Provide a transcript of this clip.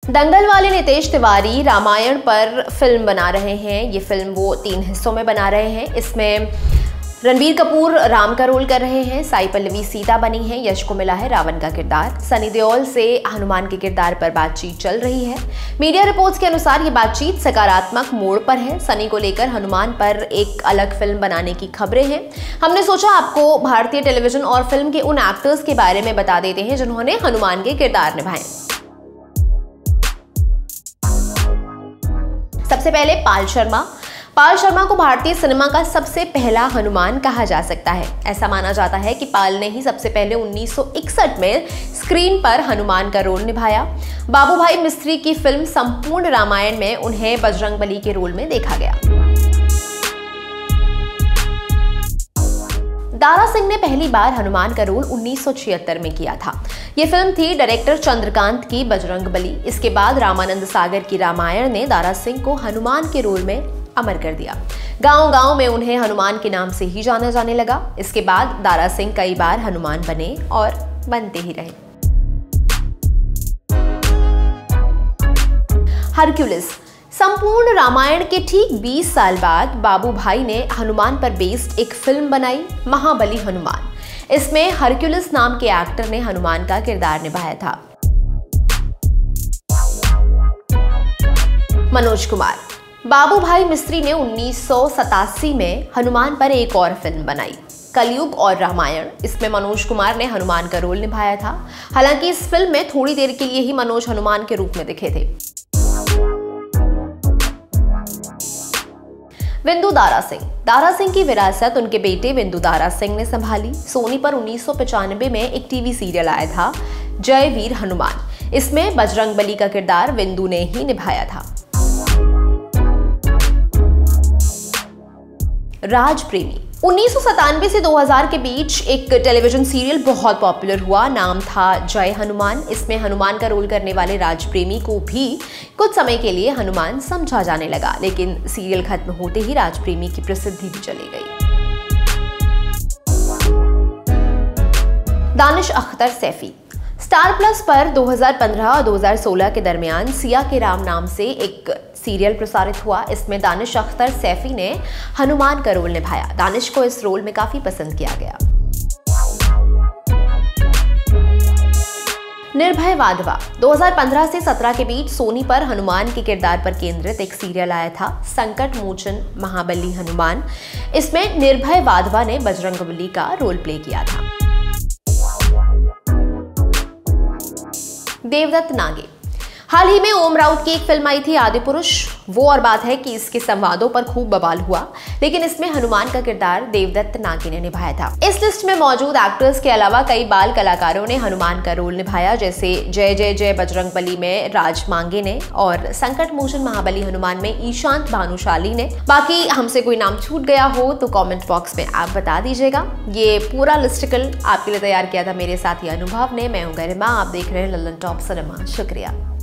दंगल वाले नितेश तिवारी रामायण पर फिल्म बना रहे हैं। ये फिल्म वो 3 हिस्सों में बना रहे हैं। इसमें रणबीर कपूर राम का रोल कर रहे हैं, साई पल्लवी सीता बनी है, यश को मिला है रावण का किरदार, सनी देओल से हनुमान के किरदार पर बातचीत चल रही है। मीडिया रिपोर्ट्स के अनुसार ये बातचीत सकारात्मक मोड़ पर है। सनी को लेकर हनुमान पर एक अलग फिल्म बनाने की खबरें हैं। हमने सोचा आपको भारतीय टेलीविजन और फिल्म के उन एक्टर्स के बारे में बता देते हैं जिन्होंने हनुमान के किरदार निभाए। सबसे पहले पाल शर्मा। पाल शर्मा को भारतीय सिनेमा का सबसे पहला हनुमान कहा जा सकता है। ऐसा माना जाता है कि पाल ने ही सबसे पहले 1961 में स्क्रीन पर हनुमान का रोल निभाया। बाबूभाई मिस्त्री की फिल्म संपूर्ण रामायण में उन्हें बजरंगबली के रोल में देखा गया। दारा सिंह ने पहली बार हनुमान का रोल 1976 में किया था। ये फिल्म थी डायरेक्टर चंद्रकांत की बजरंगबली। इसके बाद रामानंद सागर की रामायण ने दारा सिंह को हनुमान के रोल में अमर कर दिया। गांव-गांव में उन्हें हनुमान के नाम से ही जाना जाने लगा। इसके बाद दारा सिंह कई बार हनुमान बने और बनते ही रहे। हरक्यूलिस। संपूर्ण रामायण के ठीक 20 साल बाद बाबू भाई ने हनुमान पर बेस्ड एक फिल्म बनाई, महाबली हनुमान। इसमें हरक्यूलिस नाम के एक्टर ने हनुमान का किरदार निभाया था। मनोज कुमार। बाबू भाई मिस्त्री ने 1987 में हनुमान पर एक और फिल्म बनाई, कलयुग और रामायण। इसमें मनोज कुमार ने हनुमान का रोल निभाया था। हालांकि इस फिल्म में थोड़ी देर के लिए ही मनोज हनुमान के रूप में दिखे थे। विंदु दारा सिंह। दारा सिंह की विरासत उनके बेटे विंदु दारा सिंह ने संभाली। सोनी पर 1995 में एक टीवी सीरियल आया था, जय वीर हनुमान। इसमें बजरंगबली का किरदार विंदु ने ही निभाया था। राज प्रेमी। 1997 से 2000 के बीच एक टेलीविजन सीरियल बहुत पॉपुलर हुआ, नाम था जय हनुमान। इसमें हनुमान का रोल करने वाले राज प्रेमी को भी कुछ समय के लिए हनुमान समझा जाने लगा, लेकिन सीरियल खत्म होते ही राज प्रेमी की प्रसिद्धि भी चली गई। दानिश अख्तर सैफी। स्टार प्लस पर 2015 और 2016 के दरमियान सिया के राम नाम से एक सीरियल प्रसारित हुआ। इसमें दानिश अख्तर सैफी ने हनुमान का रोल निभाया। दानिश को इस रोल में काफी पसंद किया गया। निर्भय वाधवा। 2015 से 17 के बीच सोनी पर हनुमान के किरदार पर केंद्रित एक सीरियल आया था, संकट मोचन महाबली हनुमान। इसमें निर्भय वाधवा ने बजरंगबली का रोल प्ले किया था। देवदत्त नागे। हाल ही में ओम राउत की एक फिल्म आई थी, आदिपुरुष। वो और बात है कि इसके संवादों पर खूब बवाल हुआ, लेकिन इसमें हनुमान का किरदार देवदत्त नागे ने निभाया था। इस लिस्ट में मौजूद एक्टर्स के अलावा कई बाल कलाकारों ने हनुमान का रोल निभाया, जैसे जय जय जय बजरंगबली में राज मांगे ने और संकट मोचन महाबली हनुमान में ईशांत भानुशाली ने। बाकी हमसे कोई नाम छूट गया हो तो कॉमेंट बॉक्स में आप बता दीजिएगा। ये पूरा लिस्टिकल आपके लिए तैयार किया था मेरे साथी अनुभव ने। मैं हूं गरिमा, आप देख रहे हैं लल्लन टॉप सिनेमा। शुक्रिया।